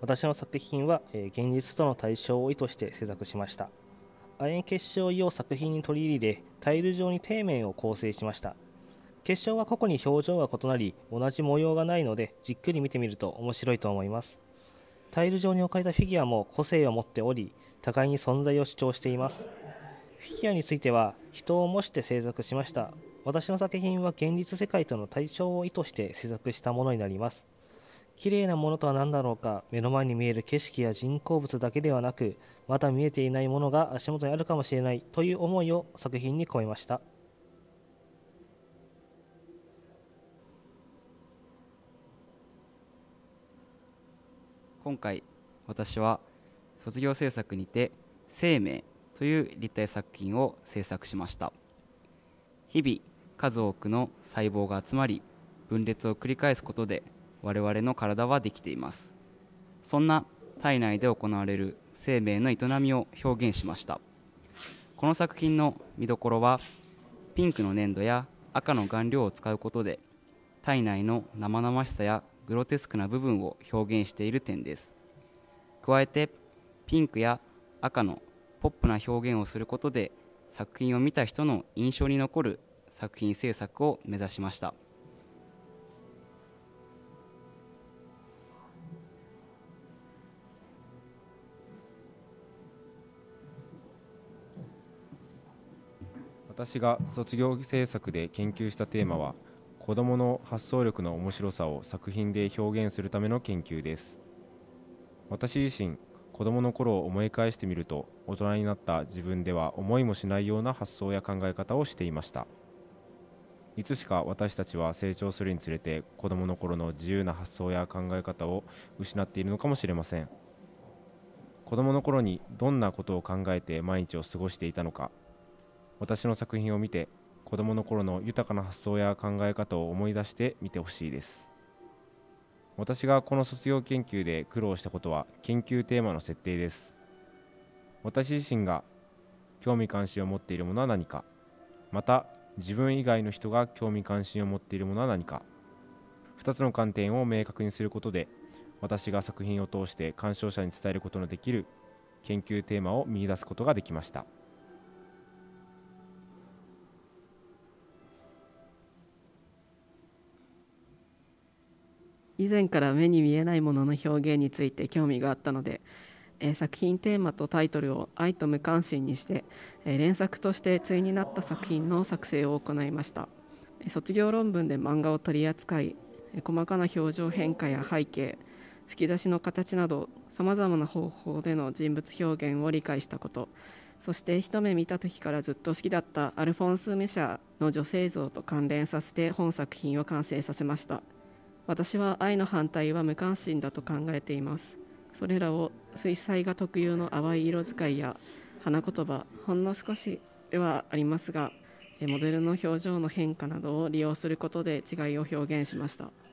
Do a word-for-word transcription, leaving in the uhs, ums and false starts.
私の作品は、えー現実との対照を意図して制作しました。楕円結晶を作品に取り入れ、タイル状に底面を構成しました。結晶は個々に表情が異なり、同じ模様がないので、じっくり見てみると面白いと思います。タイル上に置かれたフィギュアも個性を持っており、互いに存在を主張しています。フィギュアについては、人を模して制作しました。私の作品は現実世界との対照を意図して制作したものになります。綺麗なものとは何だろうか。目の前に見える景色や人工物だけではなく、まだ見えていないものが足元にあるかもしれないという思いを作品に込めました。 今回私は卒業制作にて生命という立体作品を制作しました。日々数多くの細胞が集まり分裂を繰り返すことで我々の体はできています。そんな体内で行われる生命の営みを表現しました。この作品の見どころは、ピンクの粘土や赤の顔料を使うことで体内の生々しさやグロテスクな部分を表現している点です。加えてピンクや赤のポップな表現をすることで作品を見た人の印象に残る作品制作を目指しました。 私が卒業制作で研究したテーマは、子どもの発想力の面白さを作品で表現するための研究です。私自身、子どもの頃を思い返してみると、大人になった自分では思いもしないような発想や考え方をしていました。いつしか私たちは成長するにつれて、子どもの頃の自由な発想や考え方を失っているのかもしれません。子どもの頃にどんなことを考えて毎日を過ごしていたのか、私の作品を見て子どもの頃の豊かな発想や考え方を思い出してみてほしいです。私がこの卒業研究で苦労したことは研究テーマの設定です。私自身が興味関心を持っているものは何か、また自分以外の人が興味関心を持っているものは何か、ふたつの観点を明確にすることで、私が作品を通して鑑賞者に伝えることのできる研究テーマを見出すことができました。 以前から目に見えないものの表現について興味があったので、えー作品テーマとタイトルを愛と無関心にして、えー連作として対になった作品の作成を行いました。えー卒業論文で漫画を取り扱い、えー細かな表情変化や背景、吹き出しの形などさまざまな方法での人物表現を理解したこと、そして一目見た時からずっと好きだったアルフォンス・メシャーの女性像と関連させて本作品を完成させました。私は愛の反対は無関心だと考えています。それらを水彩画特有の淡い色使いや花言葉、ほんの少しではありますが、モデルの表情の変化などを利用することで違いを表現しました。